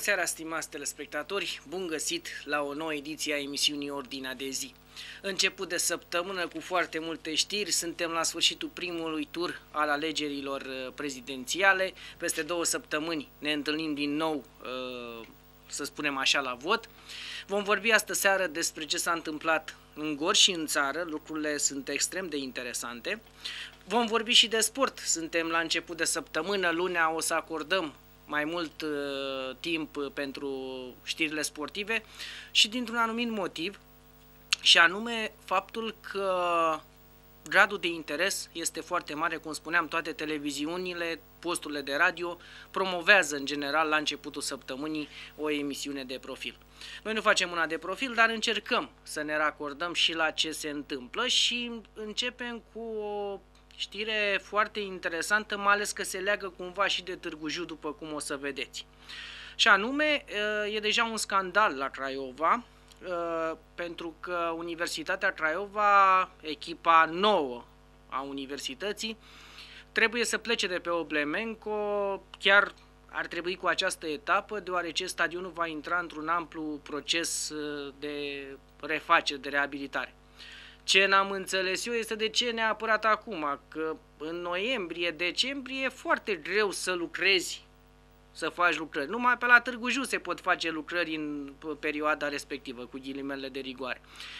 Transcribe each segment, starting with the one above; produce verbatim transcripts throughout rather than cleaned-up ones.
seara, stimați telespectatori! Bun găsit la o nouă ediție a emisiunii Ordinea de zi. Început de săptămână cu foarte multe știri, suntem la sfârșitul primului tur al alegerilor prezidențiale. Peste două săptămâni ne întâlnim din nou, să spunem așa, la vot. Vom vorbi astă seară despre ce s-a întâmplat în Gorj și în țară, lucrurile sunt extrem de interesante. Vom vorbi și de sport, suntem la început de săptămână, lunea o să acordăm mai mult uh, timp pentru știrile sportive și dintr-un anumit motiv, și anume faptul că gradul de interes este foarte mare, cum spuneam, toate televiziunile, posturile de radio promovează în general la începutul săptămânii o emisiune de profil. Noi nu facem una de profil, dar încercăm să ne racordăm și la ce se întâmplă și începem cu o știre foarte interesantă, mai ales că se leagă cumva și de Târgu Jiu, după cum o să vedeți. Și anume, e deja un scandal la Craiova, pentru că Universitatea Craiova, echipa nouă a universității, trebuie să plece de pe Oblemenco, chiar ar trebui cu această etapă, deoarece stadionul va intra într-un amplu proces de refacere, de reabilitare. Ce n-am înțeles eu este de ce neapărat acum, că în noiembrie, decembrie e foarte greu să lucrezi, să faci lucrări. Numai pe la Târgu Jiu se pot face lucrări în perioada respectivă, cu ghilimele de rigoare.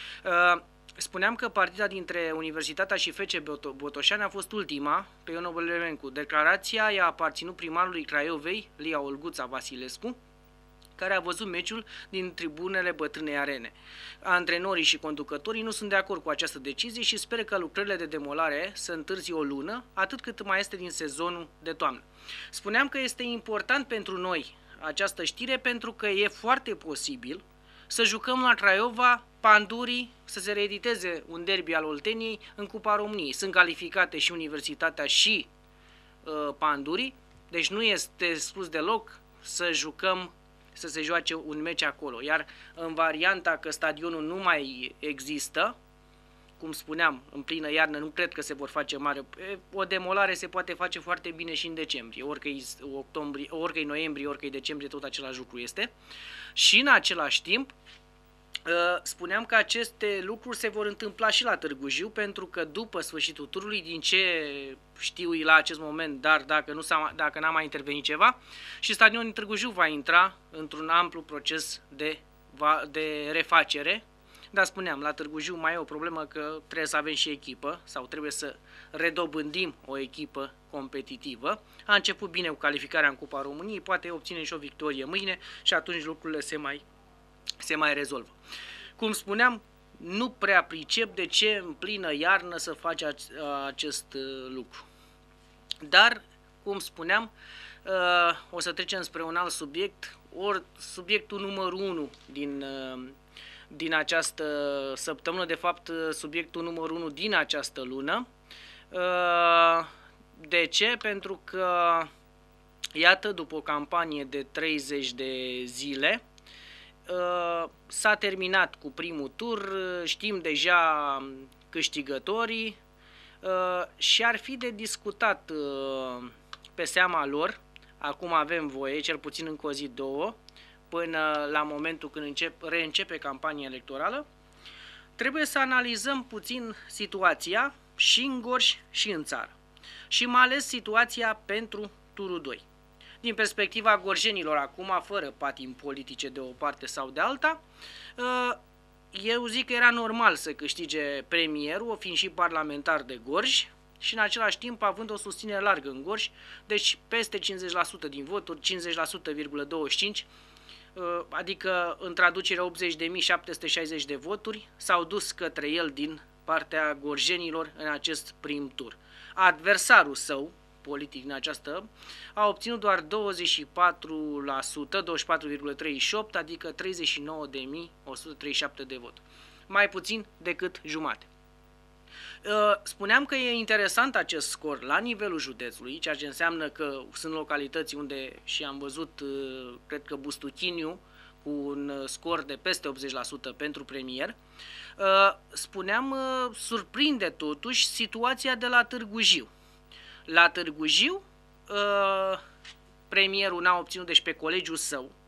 Spuneam că partida dintre Universitatea și F C Botoșani a fost ultima pe Ion Oblemencu. Declarația i-a aparținut primarului Craiovei, Lia Olguța Vasilescu, care a văzut meciul din tribunele Bătrânei Arene. Antrenorii și conducătorii nu sunt de acord cu această decizie și speră că lucrările de demolare să întârzi o lună, atât cât mai este din sezonul de toamnă. Spuneam că este important pentru noi această știre pentru că e foarte posibil să jucăm la Craiova Pandurii, să se reediteze un derby al Olteniei în Cupa României. Sunt calificate și Universitatea și uh, Pandurii, deci nu este spus deloc să jucăm să se joace un meci acolo. Iar în varianta că stadionul nu mai există, cum spuneam, în plină iarnă nu cred că se vor face mare. O demolare se poate face foarte bine și în decembrie, orică-i octombrie, orică-i noiembrie, orică-i decembrie, tot același lucru este. Și în același timp, spuneam că aceste lucruri se vor întâmpla și la Târgu Jiu, pentru că după sfârșitul turului, din ce știu la acest moment, dar dacă nu s-a, dacă n-a mai intervenit ceva, și stadionul Târgu Jiu va intra într-un amplu proces de, de refacere. Dar spuneam, la Târgu Jiu mai e o problemă că trebuie să avem și echipă sau trebuie să redobândim o echipă competitivă. A început bine cu calificarea în Cupa României, poate obținem și o victorie mâine și atunci lucrurile se mai se mai rezolvă. Cum spuneam, nu prea pricep de ce în plină iarnă să faci acest lucru. Dar, cum spuneam, o să trecem spre un alt subiect, ori subiectul numărul unu din, din această săptămână, de fapt subiectul numărul unu din această lună. De ce? Pentru că, iată, după o campanie de treizeci de zile, s-a terminat cu primul tur, știm deja câștigătorii și ar fi de discutat pe seama lor, acum avem voie, cel puțin încă o zi, două, până la momentul când încep, reîncepe campania electorală, trebuie să analizăm puțin situația și în Gorj și în țară și mai ales situația pentru turul doi. Din perspectiva gorjenilor acum, fără patim politice de o parte sau de alta, eu zic că era normal să câștige premierul, fiind și parlamentar de Gorj și în același timp având o susținere largă în Gorj, deci peste cincizeci la sută din voturi, cincizeci la sută virgulă douăzeci și cinci la sută, adică în traducere optzeci de mii șapte sute șaizeci de voturi, s-au dus către el din partea gorjenilor în acest prim tur. Adversarul său politic în această a obținut doar douăzeci și patru la sută, douăzeci și patru virgulă treizeci și opt la sută, adică treizeci și nouă de mii o sută treizeci și șapte de voturi. Mai puțin decât jumate. Spuneam că e interesant acest scor la nivelul județului, ceea ce înseamnă că sunt localități unde, și am văzut, cred că Bustuchiniu, cu un scor de peste optzeci la sută pentru premier. Spuneam, surprinde totuși situația de la Târgu Jiu. La Târgu Jiu, premierul n-a obținut, deci pe colegiul său,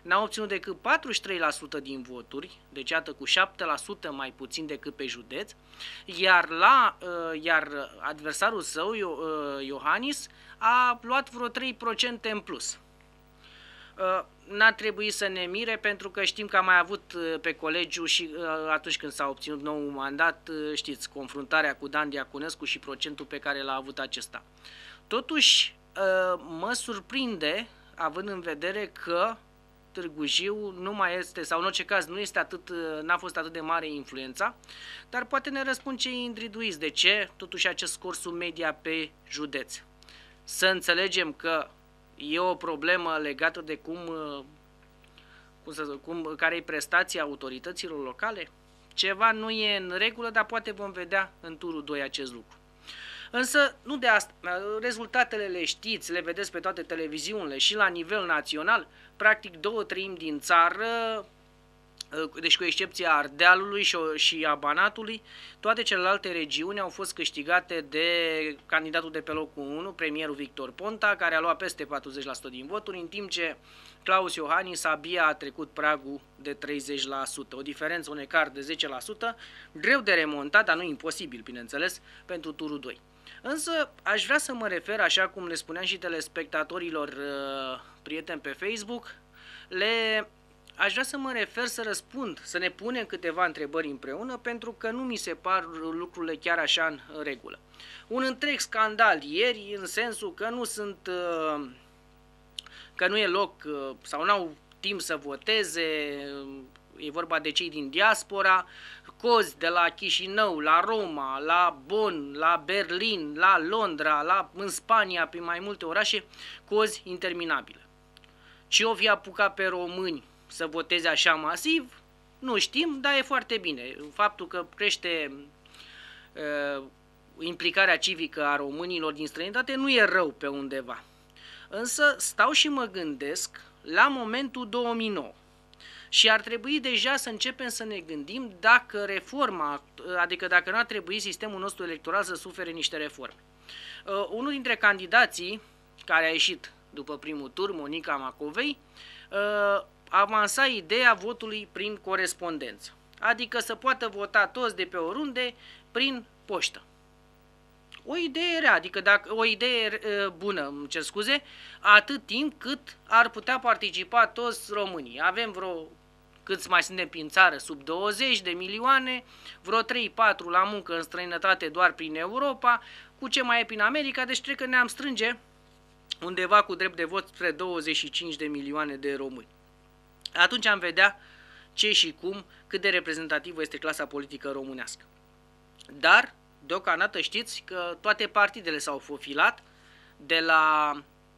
n-a obținut decât patruzeci și trei la sută din voturi, deci iată cu șapte la sută mai puțin decât pe județ, iar, la, iar adversarul său, Iohannis, a luat vreo trei la sută în plus. N-ar trebui să ne mire pentru că știm că am mai avut pe colegiu și atunci când s-a obținut nou mandat, știți, confruntarea cu Dan Diaconescu și procentul pe care l-a avut acesta. Totuși, mă surprinde, având în vedere că Târgu Jiu nu mai este, sau în orice caz nu este atât, n-a fost atât de mare influența, dar poate ne răspund cei individuiți de ce totuși acest scor sub media pe județ. Să înțelegem că e o problemă legată de cum, cum, să, cum care e prestația autorităților locale? Ceva nu e în regulă, dar poate vom vedea în turul doi acest lucru. Însă, nu de asta, rezultatele le știți, le vedeți pe toate televiziunile și la nivel național, practic două treimi din țară, deci cu excepția Ardealului și a Banatului, toate celelalte regiuni au fost câștigate de candidatul de pe locul unu, premierul Victor Ponta, care a luat peste patruzeci la sută din voturi, în timp ce Claus Iohannis abia a trecut pragul de treizeci la sută, o diferență, un ecart de zece la sută, greu de remontat, dar nu imposibil, bineînțeles, pentru turul doi. Însă aș vrea să mă refer, așa cum le spuneam și telespectatorilor uh, prieteni pe Facebook, le... aș vrea să mă refer să răspund, să ne punem câteva întrebări împreună, pentru că nu mi se par lucrurile chiar așa în regulă. Un întreg scandal ieri, în sensul că nu sunt, că nu e loc sau n-au timp să voteze, e vorba de cei din diaspora, cozi de la Chișinău, la Roma, la Bonn, la Berlin, la Londra, la, în Spania, pe mai multe orașe, cozi interminabile. Ce o fi apucat pe români să voteze așa masiv, nu știm, dar e foarte bine. Faptul că crește uh, implicarea civică a românilor din străinătate nu e rău pe undeva. Însă stau și mă gândesc la momentul două mii nouă și ar trebui deja să începem să ne gândim dacă reforma, adică dacă nu ar trebui sistemul nostru electoral să sufere niște reforme. Uh, unul dintre candidații care a ieșit după primul tur, Monica Macovei, uh, avansa ideea votului prin corespondență, adică să poată vota toți de pe oriunde prin poștă. O idee rea, adică dacă, o idee e, bună, îmi cer scuze, atât timp cât ar putea participa toți românii. Avem vreo, câți mai suntem prin țară, sub douăzeci de milioane, vreo trei patru la muncă în străinătate doar prin Europa, cu ce mai e prin America, deci cred că ne-am strânge undeva cu drept de vot spre douăzeci și cinci de milioane de români. Atunci am vedea ce și cum, cât de reprezentativă este clasa politică românească. Dar, deocamdată știți că toate partidele s-au fofilat, de la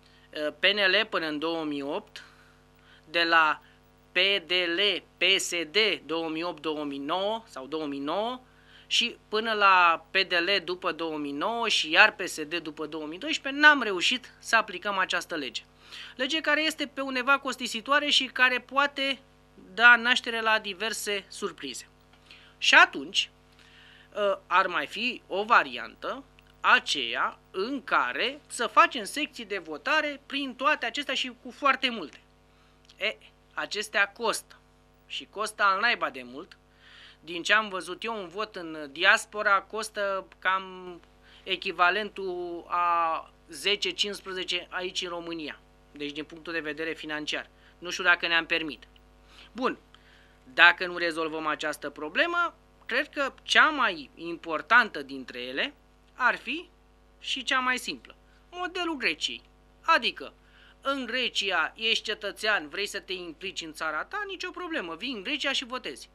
P N L până în două mii opt, de la P D L, P S D două mii opt două mii nouă sau două mii nouă și până la P D L după două mii nouă și iar P S D după două mii doisprezece, n-am reușit să aplicăm această lege. Lege care este pe undeva costisitoare și care poate da naștere la diverse surprize. Și atunci ar mai fi o variantă, aceea în care să facem secții de votare prin toate acestea și cu foarte multe. E, acestea costă și costă al naiba de mult. Din ce am văzut eu, un vot în diaspora costă cam echivalentul a zece cincisprezece aici în România. Deci din punctul de vedere financiar. Nu știu dacă ne-am permit. Bun, dacă nu rezolvăm această problemă, cred că cea mai importantă dintre ele ar fi și cea mai simplă. Modelul Greciei. Adică, în Grecia ești cetățean, vrei să te implici în țara ta, nicio problemă, vii în Grecia și votezi.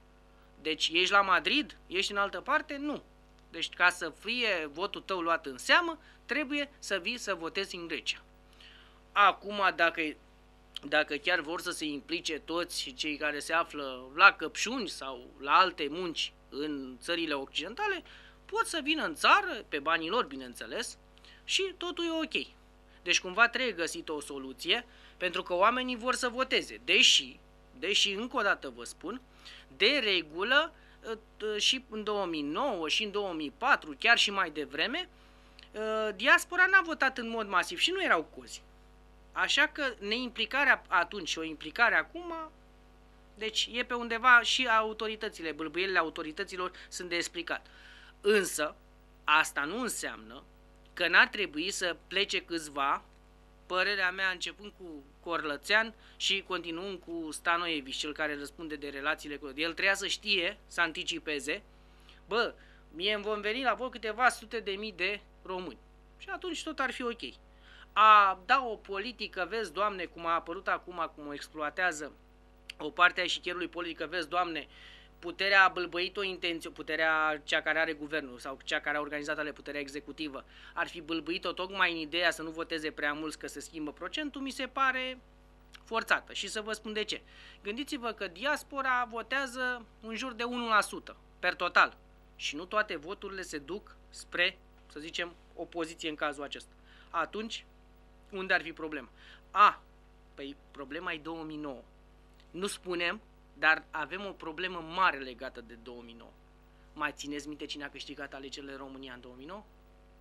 Deci ești la Madrid, ești în altă parte? Nu. Deci ca să fie votul tău luat în seamă, trebuie să vii să votezi în Grecia. Acum, dacă, dacă chiar vor să se implice toți cei care se află la căpșuni sau la alte munci în țările occidentale, pot să vină în țară, pe banii lor, bineînțeles, și totul e ok. Deci cumva trebuie găsită o soluție, pentru că oamenii vor să voteze. Deși, deși încă o dată vă spun, de regulă și în două mii nouă și în două mii patru, chiar și mai devreme, diaspora n-a votat în mod masiv și nu erau cozi. Așa că neimplicarea atunci și o implicare acum, deci e pe undeva și autoritățile, bâlbâielile autorităților sunt de explicat. Însă, asta nu înseamnă că n-ar trebui să plece câțiva, părerea mea începând cu Corlățean și continuând cu Stanoievici, cel care răspunde de relațiile cu el, trebuia să știe, să anticipeze, bă, mie îmi vom veni la voi câteva sute de mii de români. Și atunci tot ar fi ok. A da o politică, vezi, Doamne, cum a apărut acum, cum o exploatează o parte a șicherului politic, vezi, Doamne, puterea a bâlbăit-o intenție, puterea cea care are guvernul sau cea care a organizat ale puterea executivă, ar fi bâlbăit-o tocmai în ideea să nu voteze prea mulți că se schimbă procentul, mi se pare forțată. Și să vă spun de ce. Gândiți-vă că diaspora votează în jur de unu la sută per total și nu toate voturile se duc spre, să zicem, opoziție în cazul acesta. Atunci, unde ar fi problema? A, păi problema e două mii nouă. Nu spunem, dar avem o problemă mare legată de două mii nouă. Mai țineți minte cine a câștigat alegerile în România în două mii nouă?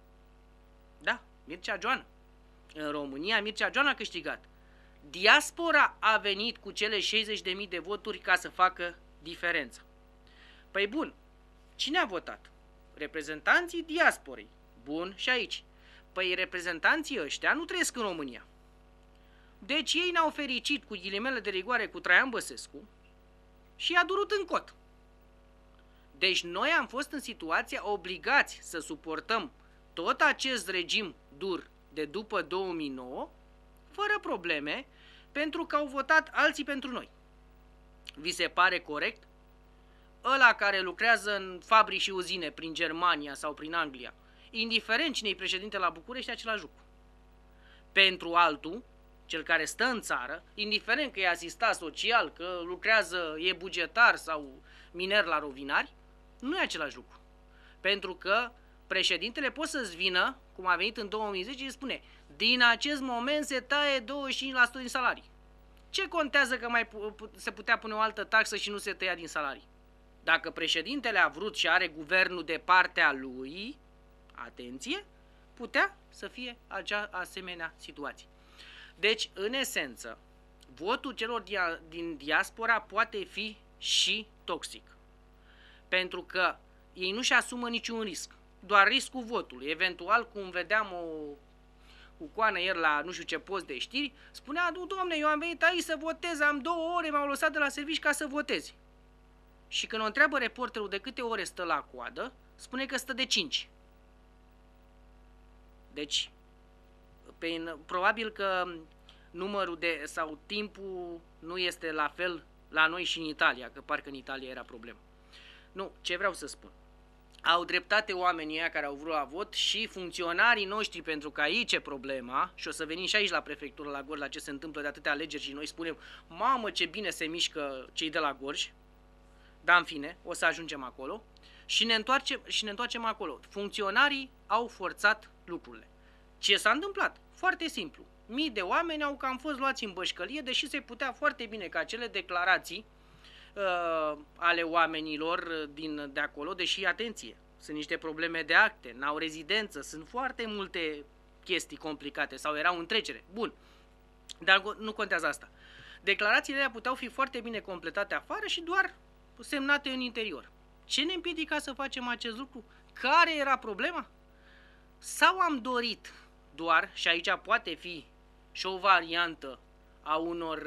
Da, Mircea Joană. În România Mircea Joană a câștigat. Diaspora a venit cu cele șaizeci de mii de voturi ca să facă diferența. Păi bun, cine a votat? Reprezentanții diasporei. Bun, și aici. Păi reprezentanții ăștia nu trăiesc în România. Deci ei ne-au fericit cu ghilimele de rigoare cu Traian Băsescu și i-a durut în cot. Deci noi am fost în situația obligați să suportăm tot acest regim dur de după două mii nouă, fără probleme, pentru că au votat alții pentru noi. Vi se pare corect? Ăla care lucrează în fabrici și uzine prin Germania sau prin Anglia, indiferent cine e președinte la București, același lucru. Pentru altul, cel care stă în țară, indiferent că e asistat social, că lucrează, e bugetar sau miner la rovinari, nu e același lucru. Pentru că președintele poate să-ți vină, cum a venit în două mii zece, și spune, din acest moment se taie douăzeci și cinci la sută din salarii. Ce contează că mai se putea pune o altă taxă și nu se tăia din salarii? Dacă președintele a vrut și are guvernul de partea lui, atenție, putea să fie acea asemenea situație. Deci, în esență, votul celor dia din diaspora poate fi și toxic. Pentru că ei nu-și asumă niciun risc. Doar riscul votului. Eventual, cum vedeam o cucoană ieri la nu știu ce post de știri, spunea, nu, domne, eu am venit aici să votez, am două ore, m-au lăsat de la servici ca să votez. Și când o întreabă reporterul de câte ore stă la coadă, spune că stă de cinci. Deci, pe, probabil că numărul de, sau timpul nu este la fel la noi și în Italia, că parcă în Italia era problemă. Nu, ce vreau să spun. Au dreptate oamenii ăia care au vrut la vot și funcționarii noștri, pentru că aici e problema, și o să venim și aici la prefectură la Gorj, la ce se întâmplă de atâtea alegeri și noi spunem, mamă ce bine se mișcă cei de la Gorj, dar în fine, o să ajungem acolo și ne întoarcem, și ne întoarcem acolo. Funcționarii au forțat lucrurile. Ce s-a întâmplat? Foarte simplu. Mii de oameni au cam fost luați în bășcălie, deși se putea foarte bine ca acele declarații uh, ale oamenilor din, de acolo, deși, atenție, sunt niște probleme de acte, n-au rezidență, sunt foarte multe chestii complicate sau erau în trecere. Bun, dar nu contează asta. Declarațiile alea puteau fi foarte bine completate afară și doar semnate în interior. Ce ne împiedica să facem acest lucru? Care era problema? Sau am dorit doar, și aici poate fi și o variantă a, unor,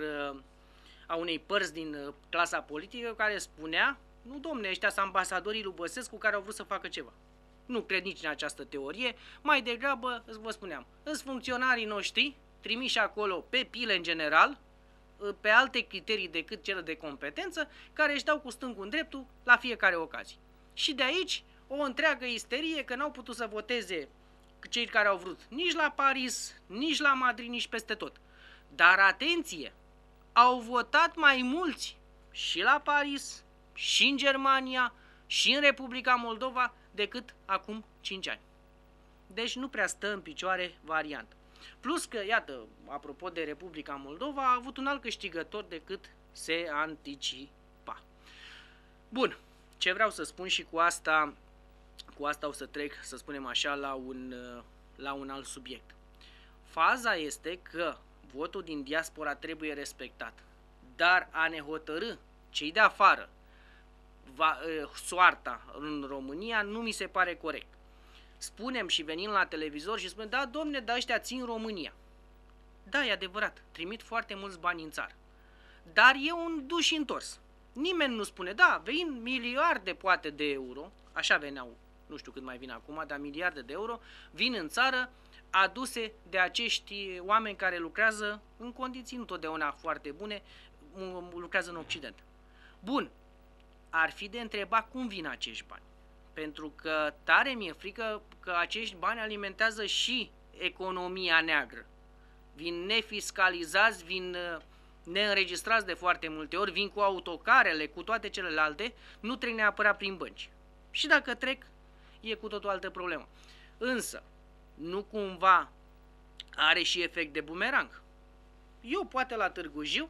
a unei părți din clasa politică care spunea, nu domne, ăștia sunt ambasadorii lui Băsescu care au vrut să facă ceva. Nu cred nici în această teorie, mai degrabă, vă spuneam, sunt funcționarii noștri, trimiși acolo pe pile în general, pe alte criterii decât cele de competență, care își dau cu stângul în dreptul la fiecare ocazie. Și de aici o întreagă isterie că n-au putut să voteze cei care au vrut nici la Paris, nici la Madrid, nici peste tot. Dar atenție, au votat mai mulți și la Paris, și în Germania, și în Republica Moldova decât acum cinci ani. Deci nu prea stă în picioare varianta. Plus că, iată, apropo de Republica Moldova, a avut un alt câștigător decât se anticipa. Bun, ce vreau să spun și cu asta, cu asta o să trec, să spunem așa, la un, la un alt subiect. Faza este că votul din diaspora trebuie respectat, dar a ne hotărâ cei de afară va, soarta în România nu mi se pare corect. Spunem și venim la televizor și spunem, da, domne, dar ăștia țin România. Da, e adevărat, trimit foarte mulți bani în țară. Dar e un duș și întors. Nimeni nu spune, da, vin miliarde poate de euro, așa veneau, nu știu cât mai vin acum, dar miliarde de euro, vin în țară aduse de acești oameni care lucrează în condiții nu totdeauna foarte bune, lucrează în Occident. Bun, ar fi de întrebat cum vin acești bani. Pentru că tare mi-e frică că acești bani alimentează și economia neagră. Vin nefiscalizați, vin neînregistrați de foarte multe ori, vin cu autocarele, cu toate celelalte, nu trec neapărat prin bănci. Și dacă trec, e cu tot o altă problemă. Însă, nu cumva are și efect de bumerang. Eu poate la Târgu Jiu,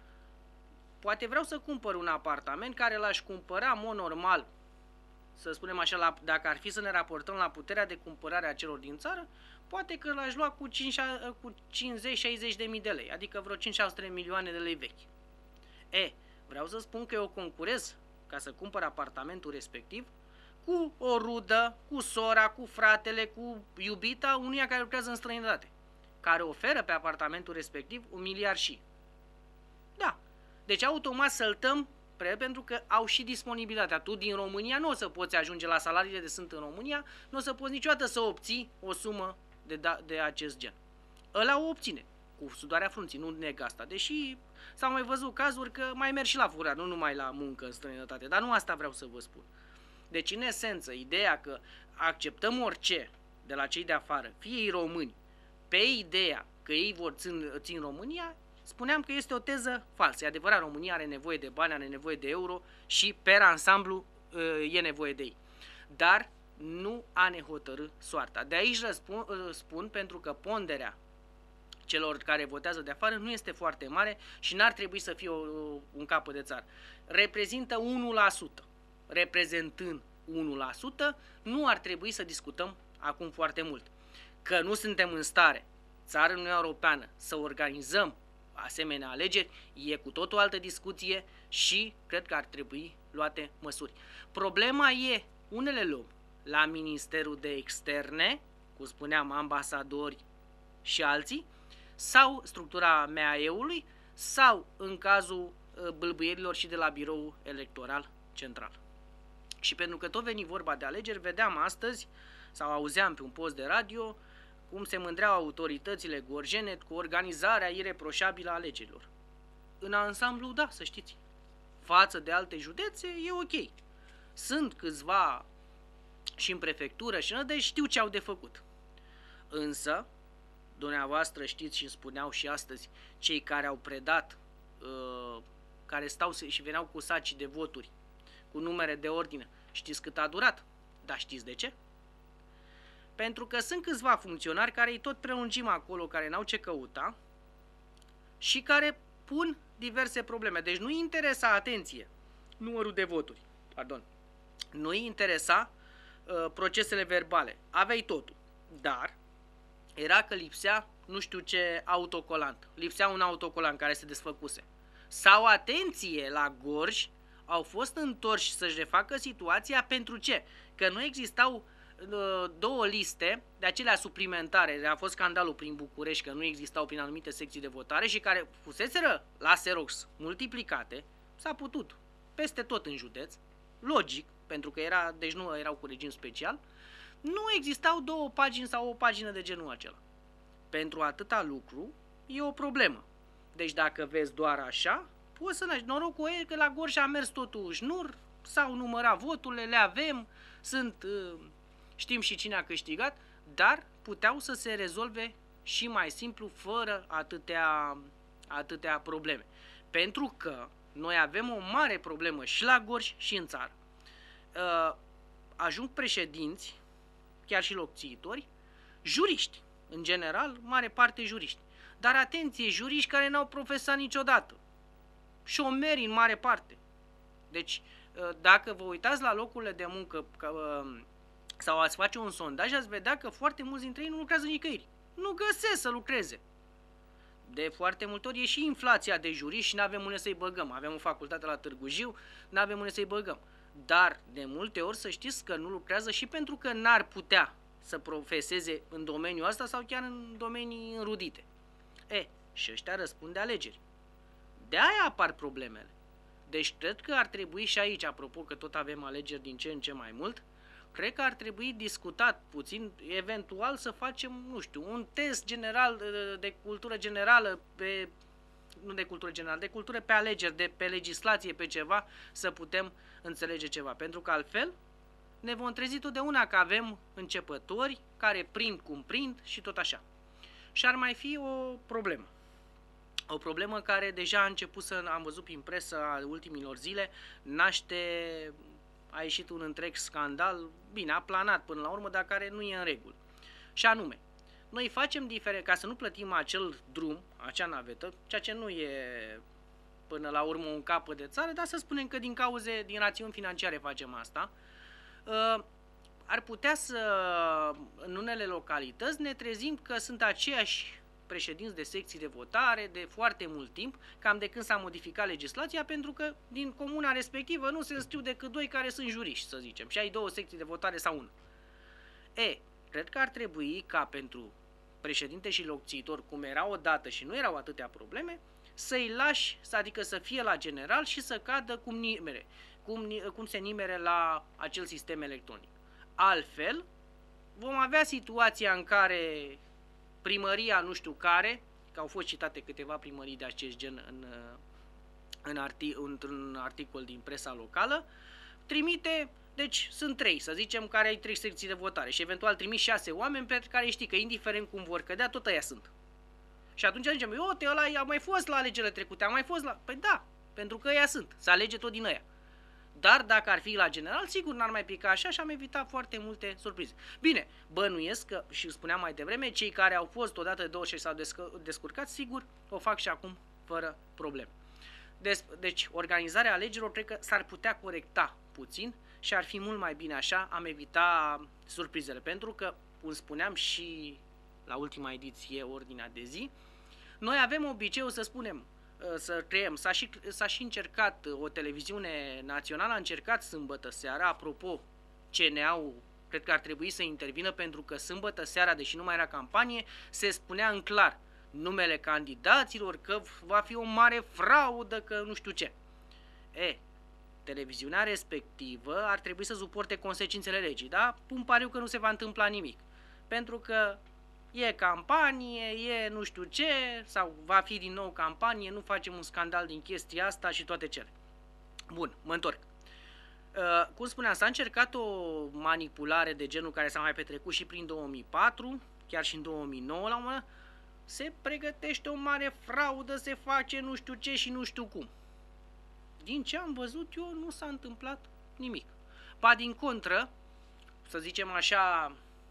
poate vreau să cumpăr un apartament care l-aș cumpăra în mod normal, să spunem așa, la, dacă ar fi să ne raportăm la puterea de cumpărare a celor din țară, poate că l-aș lua cu, cu cincizeci șaizeci de mii de lei, adică vreo cinci sute de milioane de lei vechi. E, vreau să spun că eu concurez ca să cumpăr apartamentul respectiv cu o rudă, cu sora, cu fratele, cu iubita unuia care lucrează în străinătate, care oferă pe apartamentul respectiv un miliard și. Da, deci automat săltăm pentru că au și disponibilitatea. Tu din România nu o să poți ajunge la salariile de sunt în România, nu o să poți niciodată să obții o sumă de, da, de acest gen. Ăla o obține, cu sudoarea frunții, nu neg asta. Deși s-au mai văzut cazuri că mai merg și la furat, nu numai la muncă în străinătate, dar nu asta vreau să vă spun. Deci, în esență, ideea că acceptăm orice de la cei de afară, fie ei români, pe ideea că ei vor țin, țin România, spuneam că este o teză falsă. E adevărat, România are nevoie de bani, are nevoie de euro și, per ansamblu, e nevoie de ei. Dar nu a ne hotărâ soarta. De aici răspun, spun pentru că ponderea celor care votează de afară nu este foarte mare și n-ar trebui să fie o, un capăt de țară. Reprezintă unu la sută. Reprezentând unu la sută, nu ar trebui să discutăm acum foarte mult. Că nu suntem în stare, țara Uniunea Europeană, să organizăm asemenea alegeri, e cu tot o altă discuție și cred că ar trebui luate măsuri. Problema e, unele luăm la Ministerul de Externe, cum spuneam, ambasadori și alții, sau structura M A E-ului, sau în cazul bâlbâierilor și de la Biroul Electoral Central. Și pentru că tot veni vorba de alegeri, vedeam astăzi, sau auzeam pe un post de radio, cum se mândreau autoritățile gorjene cu organizarea ireproșabilă a alegerilor. În ansamblu, da, să știți, față de alte județe, e ok. Sunt câțiva și în prefectură și în deci știu ce au de făcut. Însă, dumneavoastră știți și îmi spuneau și astăzi, cei care au predat, uh, care stau și veneau cu saci de voturi, cu numere de ordine, știți cât a durat? Dar știți de ce? Pentru că sunt câțiva funcționari care îi tot prelungim acolo, care n-au ce căuta și care pun diverse probleme. Deci nu-i interesa, atenție, numărul de voturi, pardon, nu-i interesa uh, procesele verbale, aveai totul, dar era că lipsea nu știu ce autocolant, lipsea un autocolant care se desfăcuse. Sau, atenție, la Gorj au fost întorși să-și refacă situația pentru ce? Că nu existau două liste de acelea suplimentare, a fost scandalul prin București că nu existau prin anumite secții de votare și care fuseseră la Xerox multiplicate, s-a putut peste tot în județ, logic, pentru că era, deci nu erau cu regim special, nu existau două pagini sau o pagină de genul acela. Pentru atâta lucru e o problemă. Deci dacă vezi doar așa, poți să n-ai norocul e că la Gorj a mers totul șnur, s-au numărat voturile, le avem, sunt... Știm și cine a câștigat, dar puteau să se rezolve și mai simplu, fără atâtea, atâtea probleme. Pentru că noi avem o mare problemă și la Gorj și în țară. Ajung președinți, chiar și locțiitori, juriști, în general, mare parte juriști. Dar atenție, juriști care n-au profesat niciodată. Șomeri în mare parte. Deci, dacă vă uitați la locurile de muncă, sau ați face un sondaj, ați vedea că foarte mulți dintre ei nu lucrează nicăieri. Nu găsesc să lucreze. de foarte multe ori e și inflația de juriști și nu avem unde să-i băgăm. Avem o facultate la Târgu Jiu, nu avem unde să-i băgăm. Dar de multe ori să știți că nu lucrează și pentru că n-ar putea să profeseze în domeniul ăsta sau chiar în domenii înrudite. E, și ăștia răspund de alegeri. De aia apar problemele. Deci cred că ar trebui și aici, apropo că tot avem alegeri din ce în ce mai mult, cred că ar trebui discutat puțin, eventual să facem, nu știu, un test general de cultură generală pe, nu de cultură generală, de cultură pe alegeri, de pe legislație, pe ceva, să putem înțelege ceva. Pentru că altfel ne vom trezi totdeauna că avem începători care prind cum prind și tot așa. Și ar mai fi o problemă. O problemă care deja a început să, am văzut prin presă a ultimilor zile, naște, a ieșit un întreg scandal, bine, a planat până la urmă, dar care nu e în regulă. Și anume, noi facem diferent, ca să nu plătim acel drum, acea navetă, ceea ce nu e până la urmă un capăt de țară, dar să spunem că din cauze, din rațiuni financiare facem asta, ar putea să, în unele localități, ne trezim că sunt aceiași președinți de secții de votare de foarte mult timp, cam de când s-a modificat legislația, pentru că din comuna respectivă nu se înscriu decât doi care sunt juriști, să zicem, și ai două secții de votare sau una. E, cred că ar trebui ca pentru președinte și locțiitor, cum era odată și nu erau atâtea probleme, să-i lași, adică să fie la general și să cadă cum, nimere, cum, cum se nimere la acel sistem electronic. Altfel, vom avea situația în care primăria nu știu care, că au fost citate câteva primării de acest gen în, în arti, într-un articol din presa locală, trimite, deci sunt trei, să zicem, care ai trei secții de votare și eventual trimis șase oameni pe care știi că indiferent cum vor cădea, tot ăia sunt. Și atunci zicem, eu, te, ăla a mai fost la alegerile trecute, a mai fost la... Păi da, pentru că ăia sunt, se alege tot din ăia. Dar dacă ar fi la general, sigur n-ar mai pica așa și am evitat foarte multe surprize. Bine, bănuiesc că, și spuneam mai devreme, cei care au fost odată de două și s-au descurcat, sigur, o fac și acum fără probleme. Deci, organizarea alegerilor cred că s-ar putea corecta puțin și ar fi mult mai bine așa, am evita surprizele. Pentru că, cum spuneam și la ultima ediție, ordinea de zi, noi avem obiceiul să spunem, să creăm. S-a și, s-a și încercat, o televiziune națională a încercat sâmbătă seara, apropo, C N A-ul cred că ar trebui să intervină pentru că sâmbătă seara, deși nu mai era campanie, se spunea în clar numele candidaților, că va fi o mare fraudă, că nu știu ce. E, televiziunea respectivă ar trebui să suporte consecințele legii, da? Pun pariu că nu se va întâmpla nimic. Pentru că e campanie, e nu știu ce, sau va fi din nou campanie, nu facem un scandal din chestia asta și toate cele. Bun, mă întorc. Uh, cum spuneam, s-a încercat o manipulare de genul care s-a mai petrecut și prin două mii patru, chiar și în două mii nouă la un moment dat. Se pregătește o mare fraudă, se face nu știu ce și nu știu cum. Din ce am văzut eu, nu s-a întâmplat nimic. Ba din contră, să zicem așa,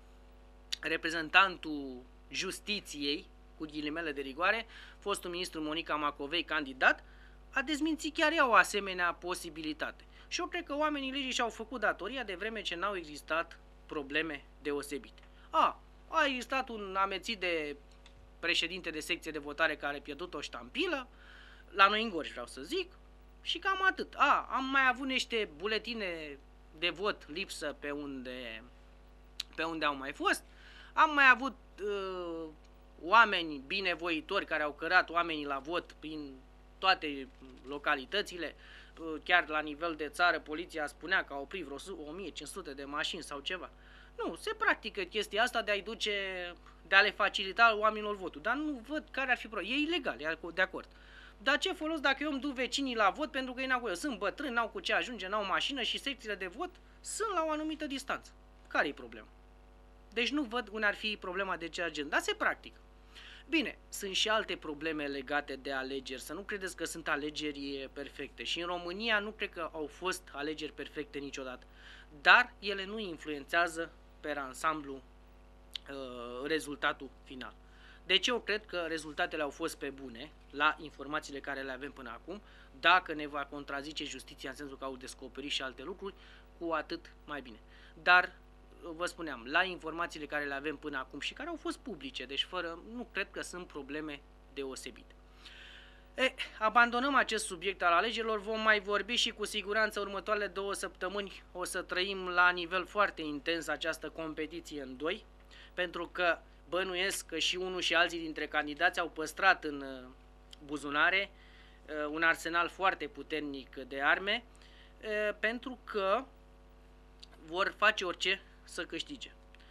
reprezentantul justiției, cu ghilimele de rigoare, fostul ministru Monica Macovei, candidat, a dezmințit chiar ea o asemenea posibilitate. Și eu cred că oamenii legii și-au făcut datoria de vreme ce n-au existat probleme deosebite. A, a existat un amețit de președinte de secție de votare care a pierdut o ștampilă, la noi în Gorj vreau să zic, și cam atât. A, am mai avut niște buletine de vot lipsă pe unde, pe unde au mai fost, am mai avut uh, oameni binevoitori care au cărat oamenii la vot prin toate localitățile, uh, chiar la nivel de țară, poliția spunea că a oprit vreo o mie cinci sute de mașini sau ceva. Nu, se practică chestia asta de a-i duce, de a le facilita oamenilor votul, dar nu văd care ar fi problema. E ilegal, e de acord. Dar ce folos dacă eu îmi duc vecinii la vot pentru că ei n-au, sunt bătrâni, n-au cu ce ajunge, n-au mașină și secțiile de vot sunt la o anumită distanță. Care e problema? Deci nu văd unde ar fi problema de ce gen, dar se practică. Bine, sunt și alte probleme legate de alegeri, să nu credeți că sunt alegeri perfecte. Și în România nu cred că au fost alegeri perfecte niciodată. Dar ele nu influențează pe ansamblu uh, rezultatul final. Deci eu cred că rezultatele au fost pe bune, la informațiile care le avem până acum. Dacă ne va contrazice justiția în sensul că au descoperit și alte lucruri, cu atât mai bine. Dar vă spuneam, la informațiile care le avem până acum și care au fost publice, deci fără, nu cred că sunt probleme deosebite. E, abandonăm acest subiect al alegerilor, vom mai vorbi și cu siguranță următoarele două săptămâni o să trăim la nivel foarte intens această competiție în doi, pentru că bănuiesc că și unul și alții dintre candidați au păstrat în buzunare un arsenal foarte puternic de arme, pentru că vor face orice să câștige.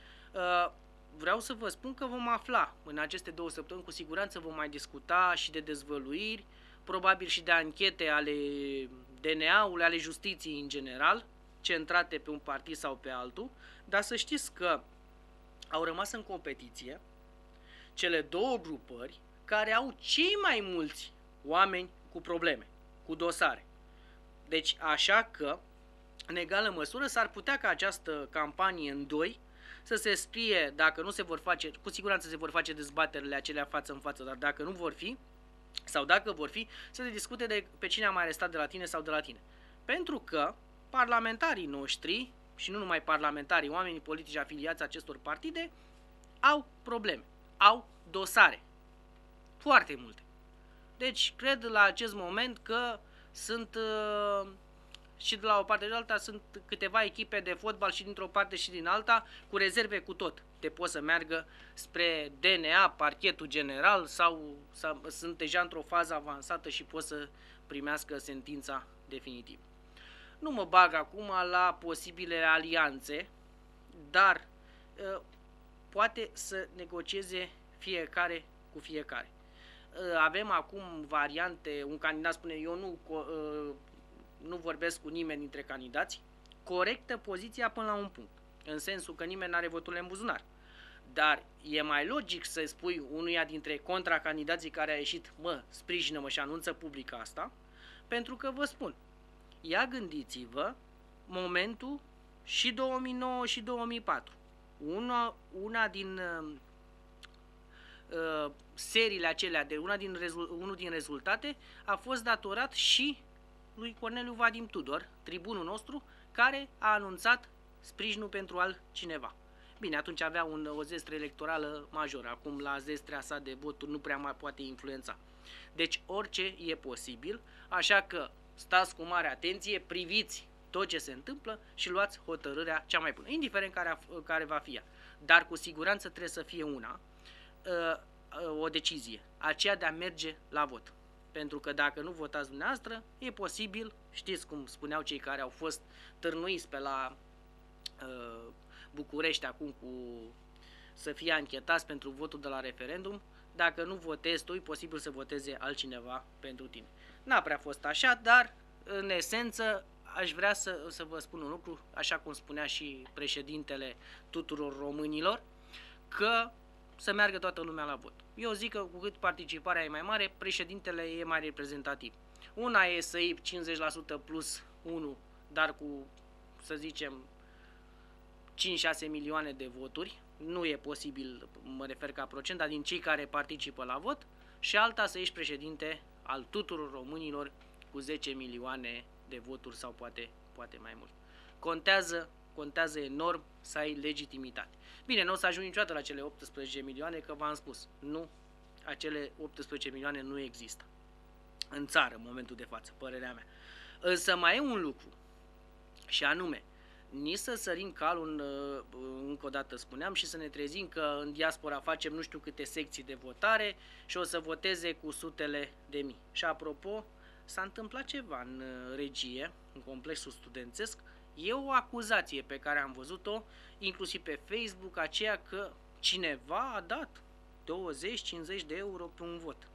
Vreau să vă spun că vom afla în aceste două săptămâni, cu siguranță vom mai discuta și de dezvăluiri, probabil și de anchete ale D N A-ului, ale justiției în general, centrate pe un partid sau pe altul, dar să știți că au rămas în competiție cele două grupări care au cei mai mulți oameni cu probleme, cu dosare. Deci așa că, în egală măsură, s-ar putea ca această campanie în doi să se scrie, dacă nu se vor face, cu siguranță se vor face dezbaterile acelea față în față, dar dacă nu vor fi, sau dacă vor fi, să se discute de pe cine a mai restat de la tine sau de la tine. Pentru că parlamentarii noștri, și nu numai parlamentarii, oamenii politici afiliați acestor partide, au probleme, au dosare, foarte multe. Deci, cred la acest moment că sunt, uh, și de la o parte și de alta, sunt câteva echipe de fotbal și dintr-o parte și din alta, cu rezerve cu tot. Te poți să meargă spre D N A, parchetul general, sau, sau sunt deja într-o fază avansată și pot să primească sentința definitivă. Nu mă bag acum la posibile alianțe, dar uh, poate să negocieze fiecare cu fiecare. Avem acum variante, un candidat spune eu nu, nu vorbesc cu nimeni dintre candidați, corectă poziția până la un punct, în sensul că nimeni nu are voturile în buzunar. Dar e mai logic să spui unuia dintre contracandidații care a ieșit, mă, sprijină-mă și anunță public asta, pentru că vă spun, ia gândiți-vă momentul și două mii nouă și două mii patru. Una, una din uh, seriile acelea, de una din rezult, unul din rezultate, a fost datorat și lui Corneliu Vadim Tudor, tribunul nostru, care a anunțat sprijinul pentru altcineva. Bine, atunci avea un, o zestră electorală majoră, acum la zestrea sa de voturi nu prea mai poate influența. Deci orice e posibil, așa că stați cu mare atenție, priviți tot ce se întâmplă și luați hotărârea cea mai bună, indiferent care, a, care va fi ea. Dar cu siguranță trebuie să fie una, o decizie, aceea de a merge la vot. Pentru că dacă nu votați dumneavoastră, e posibil, știți cum spuneau cei care au fost târnuiți pe la uh, București acum cu să fie anchetați pentru votul de la referendum, dacă nu votezi tu, e posibil să voteze altcineva pentru tine. N-a prea fost așa, dar în esență aș vrea să, să vă spun un lucru, așa cum spunea și președintele tuturor românilor, că să meargă toată lumea la vot. Eu zic că cu cât participarea e mai mare, președintele e mai reprezentativ. Una e să iei cincizeci la sută plus unu, dar cu, să zicem, cinci șase milioane de voturi, nu e posibil, mă refer ca procent, dar din cei care participă la vot, și alta să ieși președinte al tuturor românilor cu zece milioane de voturi sau poate, poate mai mult. Contează, contează enorm să ai legitimitate. Bine, nu o să ajung niciodată la cele optsprezece milioane, că v-am spus, nu, acele optsprezece milioane nu există în țară în momentul de față, părerea mea. Însă mai e un lucru, și anume, nici să sărim calul, încă o dată spuneam, și să ne trezim că în diaspora facem nu știu câte secții de votare și o să voteze cu sutele de mii. Și apropo, s-a întâmplat ceva în Regie, în complexul studențesc, e o acuzație pe care am văzut-o, inclusiv pe Facebook, aceea că cineva a dat douăzeci cincizeci de euro pe un vot.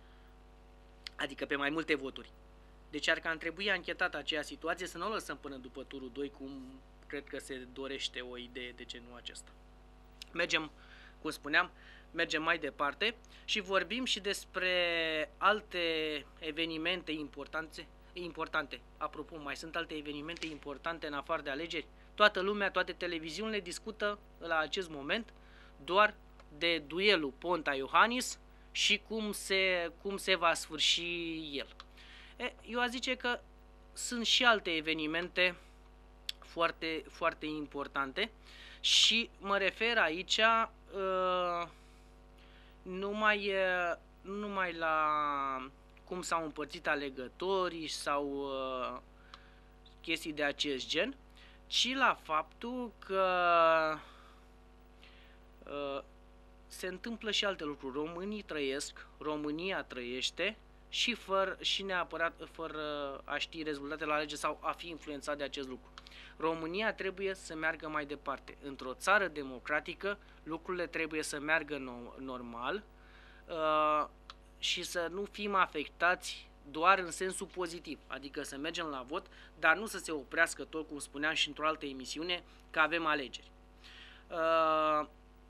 Adică pe mai multe voturi. Deci ar cam trebui anchetată aceea situație, să nu o lăsăm până după turul doi, cum cred că se dorește o idee de genul acesta. Mergem, cum spuneam, mergem mai departe și vorbim și despre alte evenimente importante. importante. Apropo, mai sunt alte evenimente importante în afară de alegeri? Toată lumea, toate televiziunile discută la acest moment doar de duelul Ponta-Iohannis și cum se, cum se va sfârși el. E, eu aș zice că sunt și alte evenimente foarte, foarte importante și mă refer aici uh, numai uh, nu numai la cum s-au împărțit alegătorii sau uh, chestii de acest gen, ci la faptul că uh, se întâmplă și alte lucruri. Românii trăiesc, România trăiește și, fără, și neapărat fără a ști rezultatele la alegeri sau a fi influențat de acest lucru. România trebuie să meargă mai departe. Într-o țară democratică, lucrurile trebuie să meargă no normal uh, și să nu fim afectați doar în sensul pozitiv, adică să mergem la vot, dar nu să se oprească tot, cum spuneam și într-o altă emisiune, că avem alegeri. Uh,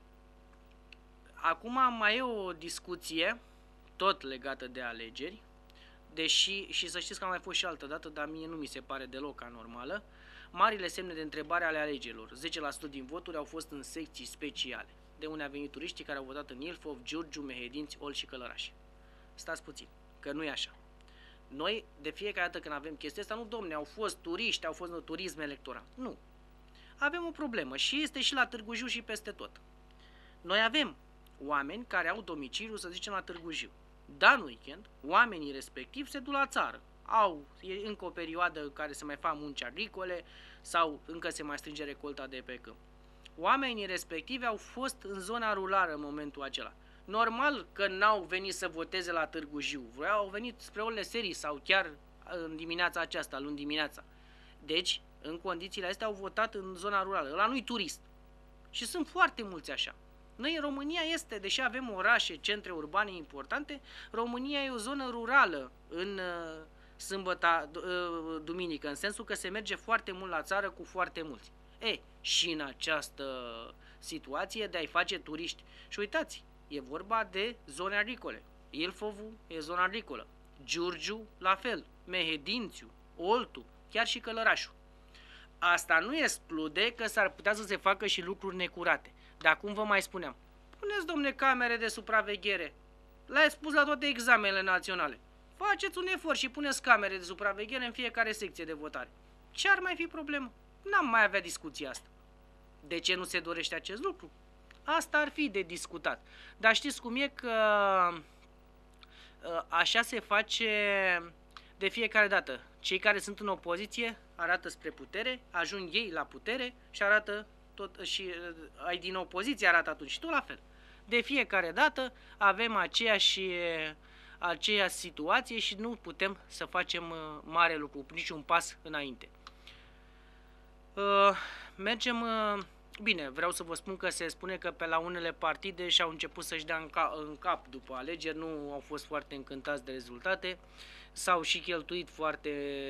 acum mai e o discuție, tot legată de alegeri, deși, și să știți că a mai fost și altă dată, dar mie nu mi se pare deloc anormală, marile semne de întrebare ale alegerilor. zece la sută din voturi au fost în secții speciale, de unde au venit turiștii care au votat în Ilfov, Giurgiu, Mehedinți, Olj și Călăraș. Stați puțin, că nu e așa. Noi, de fiecare dată când avem chestia asta, nu, domne, au fost turiști, au fost no, turism electoral. Nu. Avem o problemă și este și la Târgu Jiu și peste tot. Noi avem oameni care au domiciliu, să zicem, la Târgu Jiu. Dar în weekend, oamenii respectivi se duc la țară. Au e încă o perioadă în care se mai fac munci agricole sau încă se mai strânge recolta de pe câmp. Oamenii respectivi au fost în zona rurală în momentul acela. Normal că n-au venit să voteze la Târgu Jiu, vreau, au venit spre Olele Serii sau chiar în dimineața aceasta, luni dimineața. Deci, în condițiile astea au votat în zona rurală. Ăla nu-i turist. Și sunt foarte mulți așa. Noi în România este, deși avem orașe, centre urbane importante, România e o zonă rurală în uh, sâmbătă, uh, duminică, în sensul că se merge foarte mult la țară cu foarte mulți. E, și în această situație de a-i face turiști. Și uitați, e vorba de zone agricole. Ilfovul e zona agricolă. Giurgiu, la fel. Mehedințiu, Oltu, chiar și Călărașul. Asta nu exclude că s-ar putea să se facă și lucruri necurate. Dar cum vă mai spuneam, puneți, domne, camere de supraveghere. Le-ați pus la toate examenele naționale. Faceți un efort și puneți camere de supraveghere în fiecare secție de votare. Ce ar mai fi problemă? N-am mai avea discuția asta. De ce nu se dorește acest lucru? Asta ar fi de discutat. Dar știți cum e că așa se face de fiecare dată. Cei care sunt în opoziție arată spre putere, ajung ei la putere și arată tot, și ai din opoziție arată atunci și tot la fel. De fiecare dată avem aceeași, aceeași situație și nu putem să facem mare lucru, niciun pas înainte. Mergem... Bine, vreau să vă spun că se spune că pe la unele partide și-au început să-și dea în cap, în cap după alegeri, nu au fost foarte încântați de rezultate, s-au și cheltuit foarte,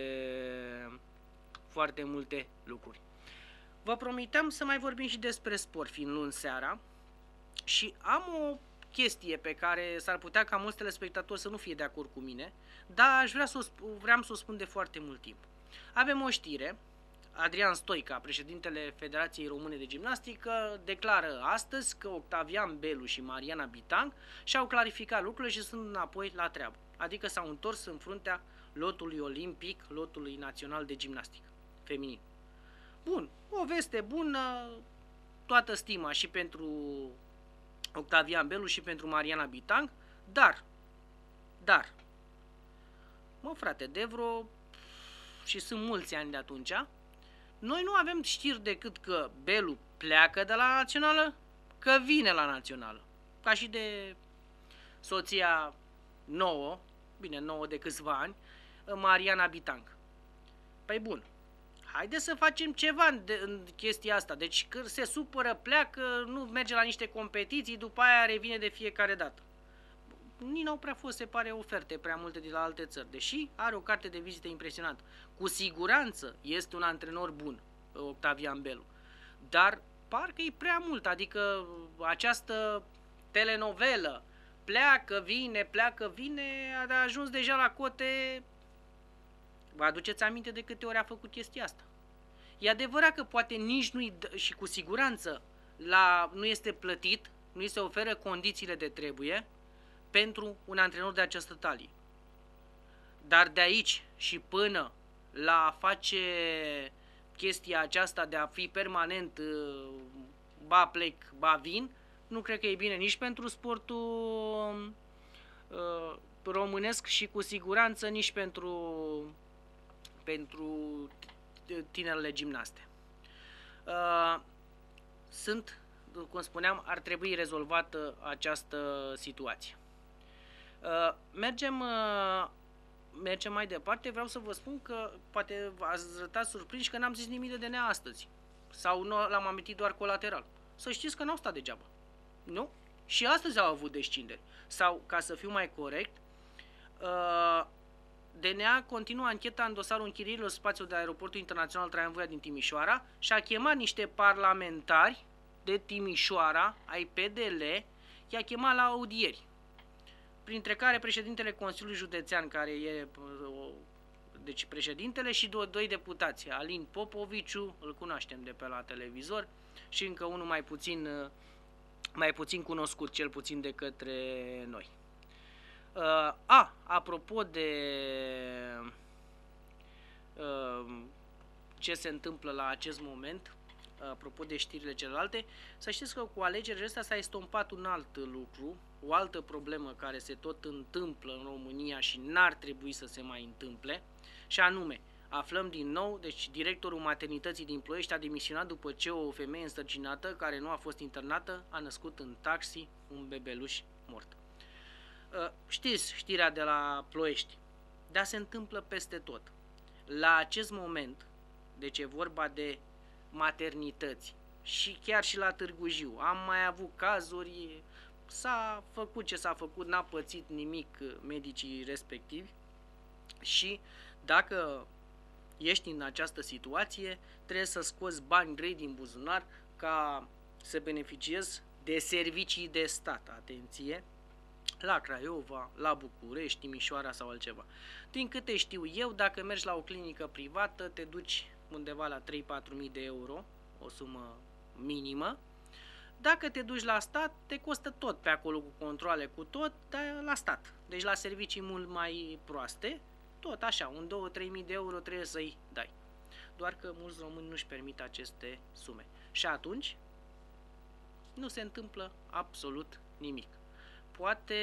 foarte multe lucruri. Vă promiteam să mai vorbim și despre sport, fiind luni seara, și am o chestie pe care s-ar putea ca mulți telespectatori să nu fie de acord cu mine, dar aș vrea să o, vreau să o spun de foarte mult timp. Avem o știre. Adrian Stoica, președintele Federației Române de Gimnastică, declară astăzi că Octavian Belu și Mariana Bitang și-au clarificat lucrurile și sunt înapoi la treabă. Adică s-au întors în fruntea lotului olimpic, lotului național de gimnastică feminin. Bun, o veste bună, toată stima și pentru Octavian Belu și pentru Mariana Bitang, dar, dar, mă frate, de vreo, și sunt mulți ani de atunci, noi nu avem știri decât că Belu pleacă de la națională, că vine la națională. Ca și de soția nouă, bine, nouă de câțiva ani, Mariana Bitang. Păi bun, haide să facem ceva în, de, în chestia asta. Deci când se supără, pleacă, nu merge la niște competiții, după aia revine de fiecare dată. Nici n-au prea fost, se pare, oferte prea multe de la alte țări, deși are o carte de vizită impresionantă. Cu siguranță este un antrenor bun, Octavian Belu, dar parcă e prea mult, adică această telenovelă, pleacă, vine, pleacă, vine, a ajuns deja la cote. Vă aduceți aminte de câte ori a făcut chestia asta? E adevărat că poate nici nu-i, și cu siguranță la, nu este plătit, nu îi se oferă condițiile de trebuie pentru un antrenor de această talie. Dar de aici și până la a face chestia aceasta de a fi permanent ba plec, ba vin, nu cred că e bine nici pentru sportul românesc și cu siguranță nici pentru, pentru tinerele gimnaste. Sunt, cum spuneam, ar trebui rezolvată această situație. Mergem, mergem mai departe. Vreau să vă spun că poate v-ați rătat surprinși că n-am zis nimic de D N A astăzi. Sau nu l-am amintit doar colateral. Să știți că n-au stat degeaba. Nu? Și astăzi au avut descinderi. Sau, ca să fiu mai corect, D N A continuă ancheta în dosarul închirierilor spațiului de aeroportul internațional Traian Voia din Timișoara și a chemat niște parlamentari de Timișoara, ai P D L, i-a chemat la audieri. Printre care președintele Consiliului Județean, care e deci președintele, și doi, doi deputați, Alin Popoviciu, îl cunoaștem de pe la televizor, și încă unul mai puțin, mai puțin cunoscut, cel puțin de către noi. A, apropo de ce se întâmplă la acest moment, apropo de știrile celelalte, să știți că cu alegerile astea s-a estompat un alt lucru, o altă problemă care se tot întâmplă în România și n-ar trebui să se mai întâmple, și anume, aflăm din nou, deci directorul maternității din Ploiești a demisionat după ce o femeie însărcinată, care nu a fost internată, a născut în taxi un bebeluș mort. Știți știrea de la Ploiești, dar se întâmplă peste tot. La acest moment, deci e vorba de maternități și chiar și la Târgu Jiu, am mai avut cazuri, s-a făcut ce s-a făcut, n-a pățit nimic medicii respectivi și dacă ești în această situație, trebuie să scoți bani grei din buzunar ca să beneficiezi de servicii de stat, atenție, la Craiova, la București, Timișoara sau altceva. Din câte știu eu, dacă mergi la o clinică privată, te duci undeva la trei-patru mii de euro, o sumă minimă. Dacă te duci la stat, te costă tot pe acolo cu controle, cu tot, dar la stat. Deci la servicii mult mai proaste, tot așa, un două-trei mii de euro trebuie să-i dai. Doar că mulți români nu-și permit aceste sume. Și atunci nu se întâmplă absolut nimic. Poate,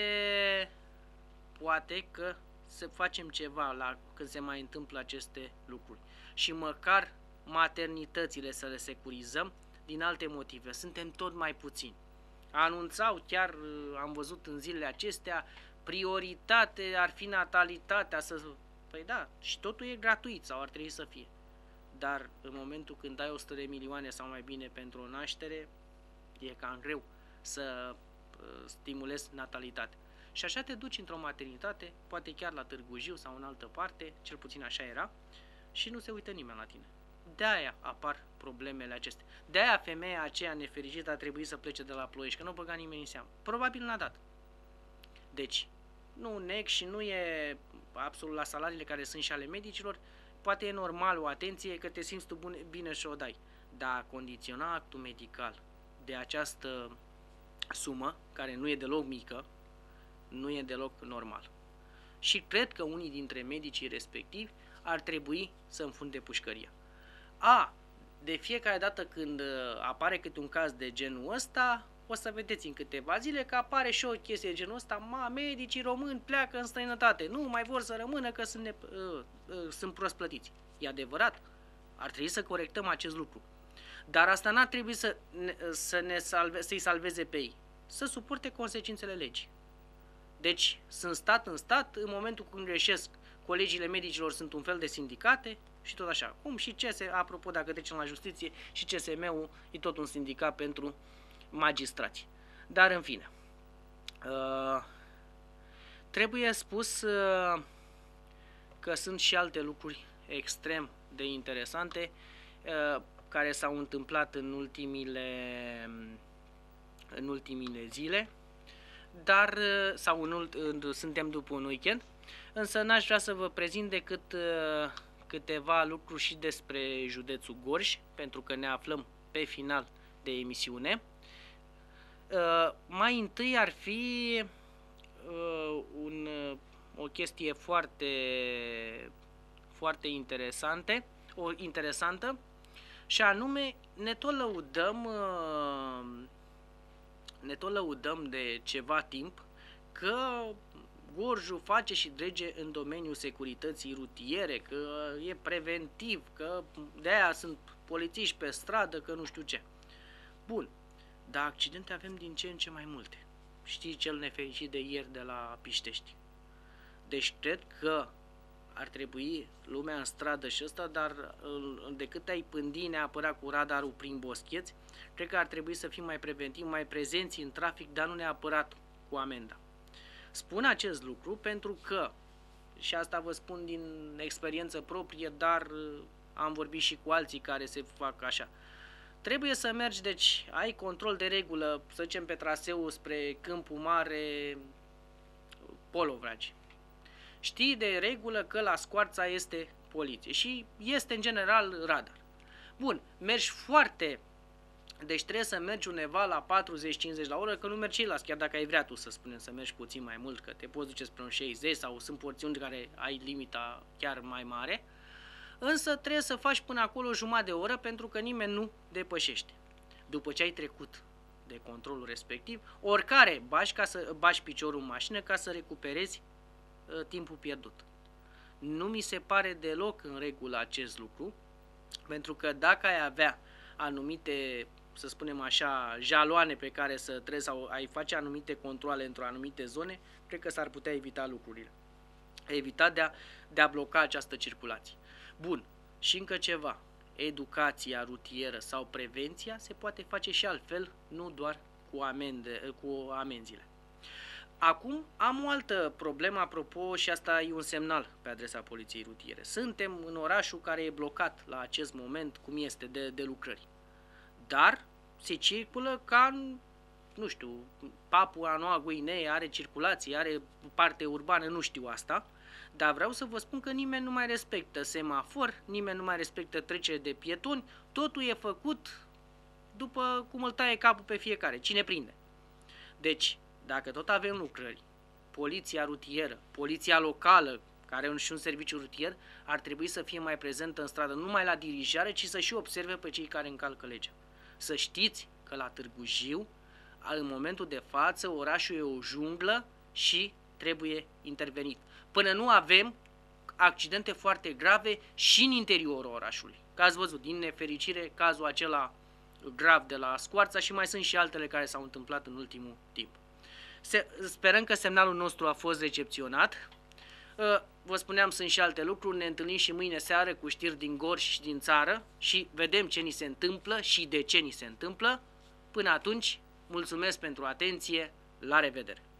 poate că să facem ceva la, când se mai întâmplă aceste lucruri. Și măcar maternitățile să le securizăm din alte motive. Suntem tot mai puțini. Anunțau, chiar am văzut în zilele acestea, prioritate ar fi natalitatea. Să... Păi da, și totul e gratuit sau ar trebui să fie. Dar în momentul când ai o sută de milioane sau mai bine pentru o naștere, e cam greu să stimulezi natalitatea. Și așa te duci într-o maternitate, poate chiar la Târgu Jiu sau în altă parte, cel puțin așa era, și nu se uită nimeni la tine. De-aia apar problemele acestea. De-aia femeia aceea nefericită a trebuit să plece de la Ploiești, că nu băga nimeni în seamă. Probabil n-a dat. Deci, nu neg și nu e absolut la salariile care sunt și ale medicilor, poate e normal o atenție că te simți tu bine și o dai. Dar a condiționa actul medical de această sumă, care nu e deloc mică, nu e deloc normal. Și cred că unii dintre medicii respectivi ar trebui să înfunde pușcăria. A, de fiecare dată când apare câte un caz de genul ăsta, o să vedeți în câteva zile că apare și o chestie de genul ăsta, ma, medicii români pleacă în străinătate, nu mai vor să rămână că sunt, ne, uh, uh, sunt prost plătiți. E adevărat, ar trebui să corectăm acest lucru. Dar asta n-ar trebui să ne, să ne salve, să-i salveze pe ei, să suporte consecințele legii. Deci, sunt stat în stat, în momentul când greșesc, colegiile medicilor sunt un fel de sindicate și tot așa. Cum și C S, apropo, dacă trecem la justiție, și C S M-ul e tot un sindicat pentru magistrați. Dar, în fine, uh, trebuie spus uh, că sunt și alte lucruri extrem de interesante uh, care s-au întâmplat în ultimile, în ultimile zile, dar sau în, în, suntem după un weekend, însă n-aș vrea să vă prezint decât uh, câteva lucruri și despre județul Gorj, pentru că ne aflăm pe final de emisiune. Uh, mai întâi ar fi uh, un, o chestie foarte, foarte interesante, o interesantă, și anume ne tot lăudăm, uh, ne tot lăudăm de ceva timp că Gorjul face și drege în domeniul securității rutiere, că e preventiv, că de-aia sunt polițiști pe stradă, că nu știu ce. Bun, dar accidente avem din ce în ce mai multe. Știi cel nefericit de ieri de la Piștești. Deci cred că ar trebui lumea în stradă și ăsta, dar decât ai pândi neapărat cu radarul prin boscheți, cred că ar trebui să fim mai preventivi, mai prezenți în trafic, dar nu neapărat cu amenda. Spun acest lucru pentru că, și asta vă spun din experiență proprie, dar am vorbit și cu alții care se fac așa. Trebuie să mergi, deci ai control de regulă, să zicem pe traseul spre Câmpul Mare, Polovragi. Știi de regulă că la Scoarța este poliție și este în general radar. Bun, mergi foarte, deci trebuie să mergi undeva la patruzeci cincizeci la oră, că nu mergi la chiar dacă ai vrea tu să spunem să mergi puțin mai mult, că te poți duce spre un șaizeci sau sunt porțiuni care ai limita chiar mai mare, însă trebuie să faci până acolo jumătate de oră pentru că nimeni nu depășește. După ce ai trecut de controlul respectiv, oricare bași, ca să bași piciorul în mașină ca să recuperezi uh, timpul pierdut. Nu mi se pare deloc în regulă acest lucru, pentru că dacă ai avea anumite, să spunem așa, jaloane pe care să trebuie sau ai face anumite controle într-o anumite zone, cred că s-ar putea evita lucrurile. Evita de a, de a bloca această circulație. Bun, și încă ceva. Educația rutieră sau prevenția se poate face și altfel, nu doar cu, amende, cu amenziile. Acum am o altă problemă, apropo, și asta e un semnal pe adresa poliției rutiere. Suntem în orașul care e blocat la acest moment, cum este, de, de lucrări. Dar se circulă ca în, nu știu, Papua Noua Guinee are circulație, are parte urbană, nu știu asta, dar vreau să vă spun că nimeni nu mai respectă semafor, nimeni nu mai respectă trecere de pietoni, totul e făcut după cum îl taie capul pe fiecare, cine prinde. Deci, dacă tot avem lucrări, poliția rutieră, poliția locală, care are și un serviciu rutier, ar trebui să fie mai prezentă în stradă, nu numai la dirijare, ci să și observe pe cei care încalcă legea. Să știți că la Târgu Jiu, în momentul de față, orașul e o junglă și trebuie intervenit. Până nu avem accidente foarte grave și în interiorul orașului. Că ați văzut, din nefericire, cazul acela grav de la Scoarța și mai sunt și altele care s-au întâmplat în ultimul timp. Se, sperăm că semnalul nostru a fost recepționat. Vă spuneam, sunt și alte lucruri, ne întâlnim și mâine seară cu știri din Gorj și din țară și vedem ce ni se întâmplă și de ce ni se întâmplă. Până atunci, mulțumesc pentru atenție, la revedere!